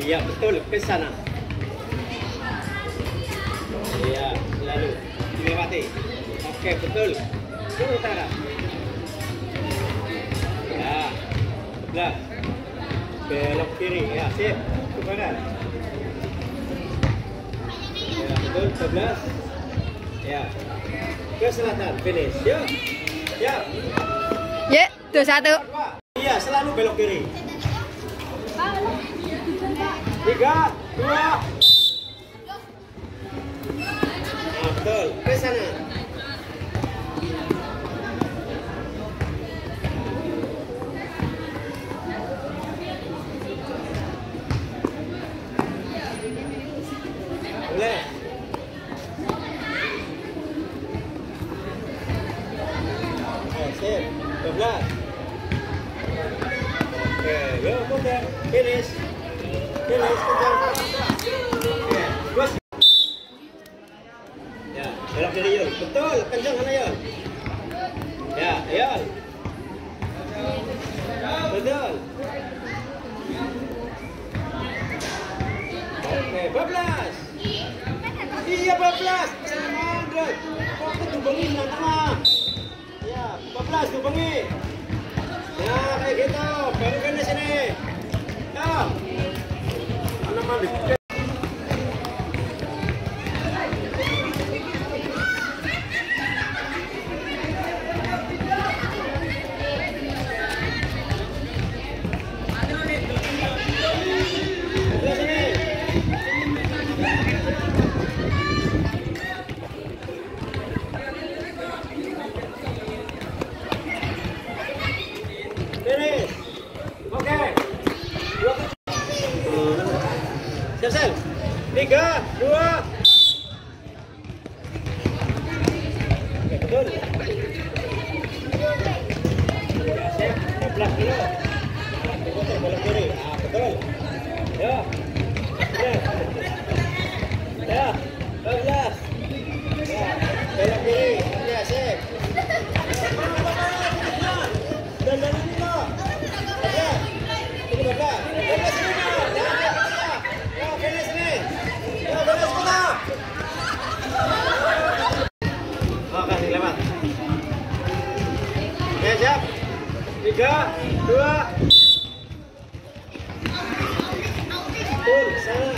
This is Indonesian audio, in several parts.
Iya betul, ke sana. Iya, selalu dilewati. Oke, betul. Ke utara. Ya, sebelah. Belok kiri, ya, sip. Ke barat. Ya, betul, 11. Ya. Ke selatan, finish. Yuk. Siap. Ya, 21. Iya, selalu belok kiri. 3, 2. Nah, betul, ke sana. Boleh. Sip, 12. Oke, yuk putar, finish. Finish, kencang. Oke, terus. Ya, belok kiri yuk. Betul, kencang sana yuk. Ya, yuk. Betul. Oke, 12. Iya, 12. Jangan, Dek. Kok ketubengin nang tengah. Ya, 12 tubengi. Ya, kayak gitu. Baru finish ini. Ya. Mana mandi? Finish. Oke. Siap, 3, 2. Oke, betul. Ya, siap. Belak dulu. Putar belok kiri. Ah, betul. Ya. Ya. 12. Ya. Belok kiri. Ya, sip. Dan ini loh. 12. Ini 12. 12 ini loh. Ya, finish ini. Ya, finish kita. Oke, lewat. Oke, siap. 3, 2. Betul, sana.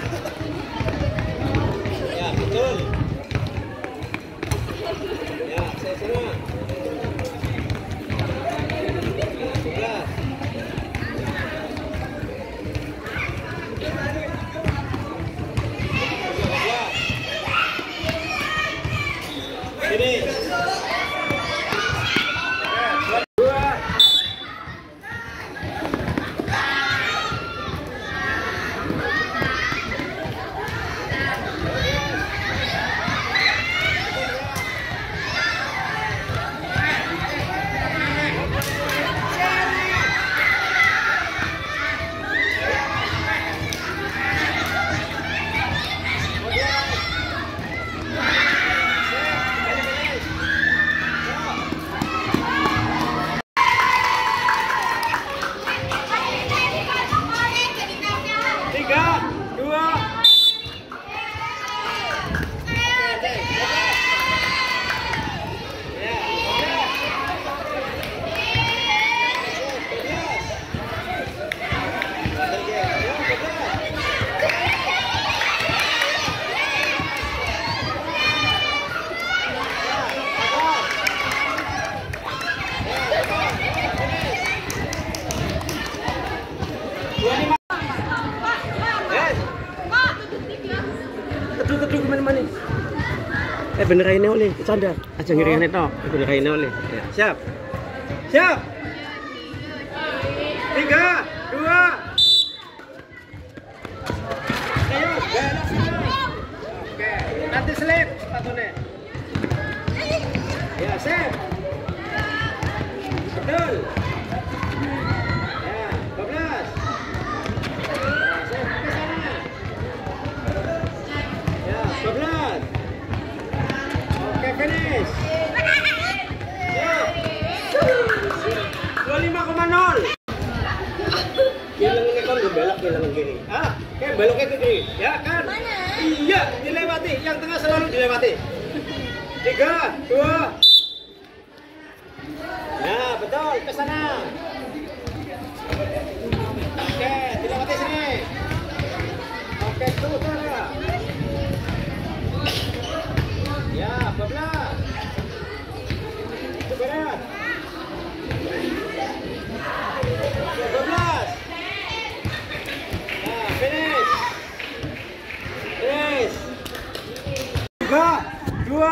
Ya, betul. Ya, saya sana. Ini. Teduh kemana-mana. Bener ini oleh canda aja ngiringan itu. Bener ini oleh. Ya, siap. Siap. 3, 2. Ayo, belok sana. Oke, nanti selip sepatunya. Ya, siap. Betul. Ya, 12. Ya, siap ke sana. Ya, 12. Oke, finish. Ya. 25,0. Oke, lengan kiri. Oke, beloknya ke kiri. Ya kan? Mana? Iya, dilewati. Yang tengah selalu dilewati. 3, 2. Nah, betul. Ke sana. Oke, dilewati sini. Oke, putar ya. Ya, bablas. Berat. 12. Nah, finish. Finish. 3, 2.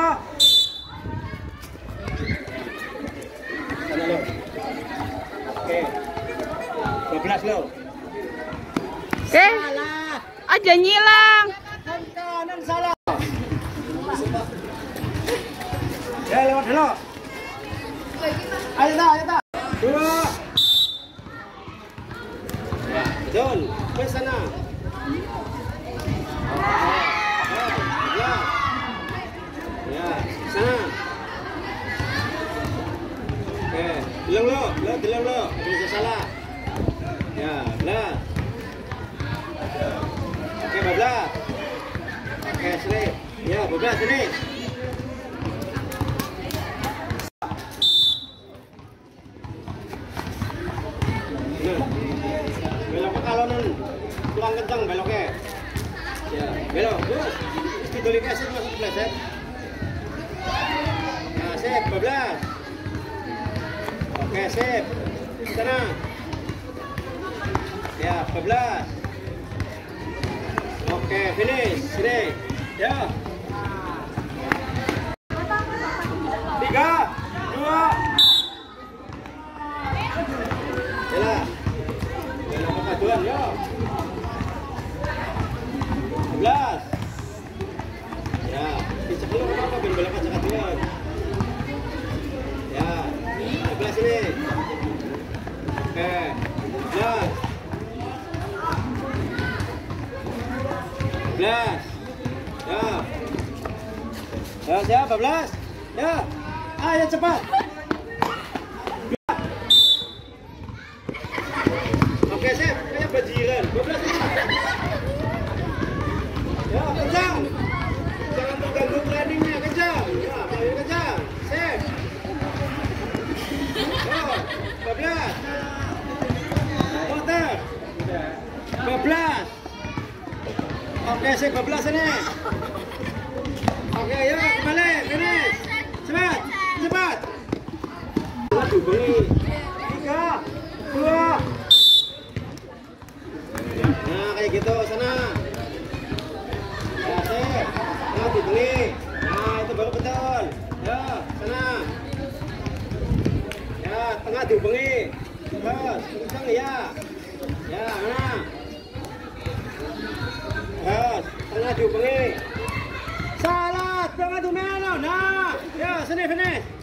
Sana lo. Oke. 12 lo. Oke. Salah. Aja nyilang. Kanan salah. Ya, lewat dulu. Ayo dah. 2. Ya, betul. Ke sana. Ya. Ya, sana. Oke, bilang lo. Bisa salah. Ya, belas. Oke, 12. Oke, sini. Ya, 12 sini. Belok ke kalonan, kurang kencang beloknya. Ya, belok, terus ditulis kasih masuk pleset. Nah, sip, 12. Oke, sip. Sana. Ya, 12. Oke, finish. Sini. Ya. 3, 2. Yalah. Belok ke paduan, yo. 12. Ya, dicek dulu apa belok ke paduan. Ya, 12 ini. Oke, 12. 12. Ya. Ya, siap, 12. Ya. Ayo cepat. Oke, sip. Kayak bajiran. 12 ini. Ya, kencang. Jangan mengganggu planningnya, kencang. Ya, ayo kencang. Sip. Ya, 12. Motor. 12. Oke, sip, 12 ini. Oke, yuk kembali. Finish. Cepat. Hubungi. 3, 2. Nah, kayak gitu, sana. Ya, sip. Nah, dibeli. Nah, itu baru betul. Ya, sana. Ya, tengah dihubungi. Terus, kencang ya. Ya, mana? Terus, tengah dihubungi. Salah, tengah dihubungi. Nah, ya, sini, finish.